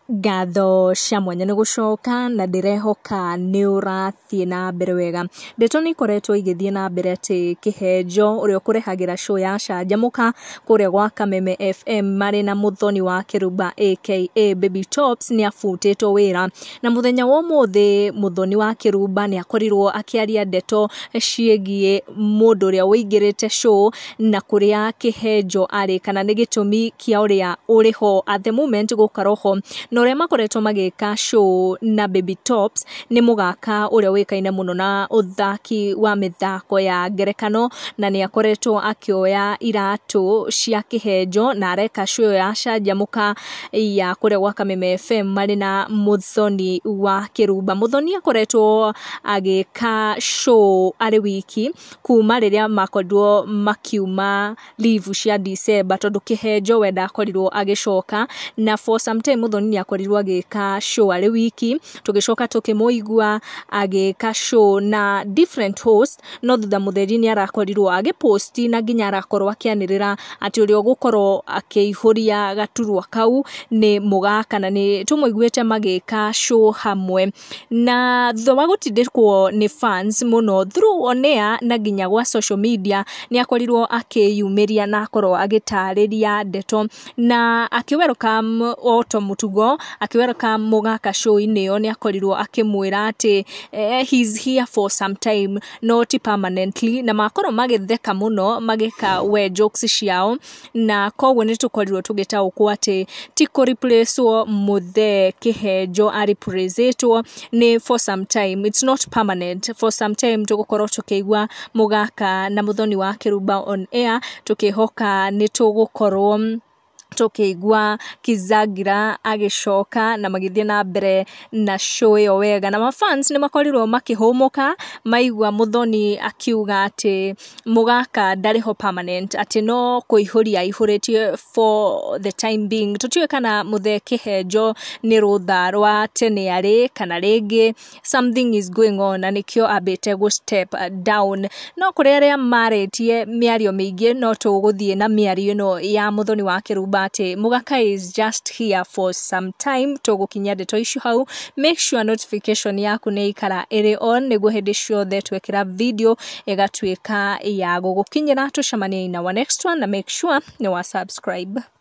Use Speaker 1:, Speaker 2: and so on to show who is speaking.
Speaker 1: Ngatho cia mwanya nĩ gũcoka na ndĩrehoka nĩ ũrathiĩ na mbere wega. Ndeto nĩ ikoretwo igĩthiĩ na mbere atĩ Kihenjo ũrĩa ũkũrehagĩra show ya canjamũka kũrĩa gwa Kameme FM marĩ na Muthoni wa Kirumba aka Baby Tops nĩ abutĩtwo wĩra. Na mũthenya wa ũmũthĩ Muthoni wa Kirumba nĩ akorirwo akĩaria ndeto ciĩgiĩ mũndũ ũrĩa ũingĩrĩte show na kũrĩa Kihenjo arĩ kana nĩ gĩtũmi kĩa ũrĩa ũrĩho at the moment gũkaroho. Na ũrĩa makoretwo magĩka show na Baby Tops nĩ mũgaka ũrĩa wĩkaine mũno na ũthaki wa mĩthako ya ngerekano na nĩ akoretwo akĩoya iratũ cia Kihenjo na areka show ya canjamũka ya kũrĩa gwa Kameme FM marĩ na Muthoni wa Kirumba. Muthoni akoretwo agĩka show arĩ wiki kuma rĩrĩa makorirwo makiuma leave cia December tondũ Kihenjo we ndakorirwo agĩcoka na for some time Muthoni akorirwo agĩka show arĩ wiki tũgĩcoka tũkĩmũigua agĩka show na different host no thutha mũtheri nĩ arakorirwo agĩposti na nginya arakorwo akĩanĩrĩra atĩ ũrĩa ũgũkorwo akĩihũria gaturwa kau nĩ mũgaka na nĩ tũmũiguĩte magĩka show hamwe na thutha wa gũtindĩkwo nĩ fans mũno through on air na nginya gwa social media nĩ akorirwo akĩyumĩria na akorwo agĩtarĩria ndeto na akĩ-welcome Otto Mutugo akĩ-welcome mũgaka show-inĩ ĩyo nĩ akorirwo akĩmwĩra atĩ he's here for some time not permanently na makorwo magĩtheka mũno magĩka we jokes ciao na koguo nĩ tũkorirwo tũgĩtaũkwo atĩ ti kũ-replace-wo mũthee Kihenjo a-replace-ĩtwo nĩ for some time, it's not permanent. For some time tũgũkorwo tũkĩigua mũgaka na Muthoni wa Kirumba on air tũkĩhoka nĩ tũgũkorwo tũkĩigua Kizagira agĩcoka na magĩthiĩ na mbere na show ĩyo wega na mafans nĩ makorirwo makĩhũmũka maigua Muthoni akiuga atĩ mũgaka ndarĩho permanent atĩ no kũihũria aihũrĩtie for the time being. Tũtiũĩ kana mũthee Kihenjo nĩ rũtha rwa tene arĩ kana rĩngĩ something is going on na nĩkĩo ambĩte gũ step down no kũrĩ arĩa marĩtie mĩario mĩingĩ no tũgũthiĩ na mĩario ĩno ya Muthoni wa Kirumba ati mũgaka is just here for some time tũgũkinyia ndeto icio hau. Make sure notification yaku nĩ ikara ĩrĩ on nĩguo hĩndĩ ciothe twekĩra video ĩgatuĩka ya gũgũkinyĩra. Tũcemanie in our next one na make sure nĩ wa subscribe.